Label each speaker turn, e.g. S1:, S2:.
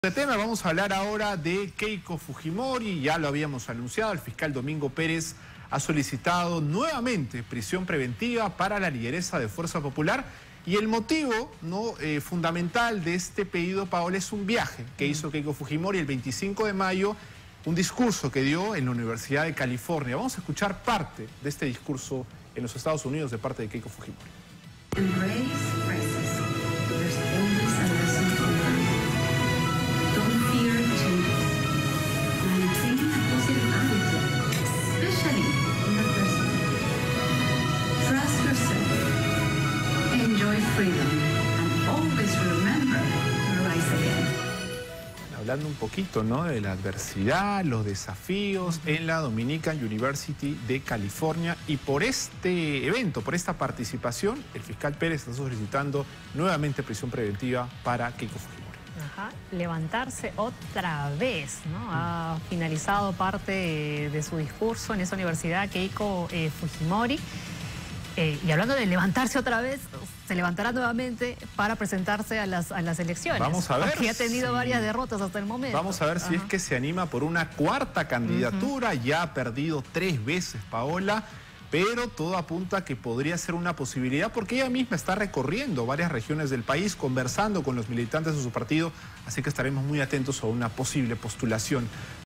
S1: De tema vamos a hablar ahora de Keiko Fujimori. Ya lo habíamos anunciado, el fiscal Domingo Pérez ha solicitado nuevamente prisión preventiva para la lideresa de Fuerza Popular, y el motivo fundamental de este pedido, Paola, es un viaje que hizo Keiko Fujimori el 25 de mayo, un discurso que dio en la Universidad de California. Vamos a escuchar parte de este discurso en los Estados Unidos de parte de Keiko Fujimori. Hablando un poquito, de la adversidad, los desafíos en la Dominican University de California, y por este evento, por esta participación, el fiscal Pérez está solicitando nuevamente prisión preventiva para Keiko Fujimori.
S2: Levantarse otra vez, Ha finalizado parte de su discurso en esa universidad Keiko Fujimori. Y hablando de levantarse otra vez, se levantará nuevamente para presentarse a las elecciones.
S1: Vamos a ver.
S2: Porque ha tenido varias derrotas hasta el momento.
S1: Vamos a ver si es que se anima por una cuarta candidatura. Ya ha perdido 3 veces, Paola, pero todo apunta a que podría ser una posibilidad, porque ella misma está recorriendo varias regiones del país, conversando con los militantes de su partido, así que estaremos muy atentos a una posible postulación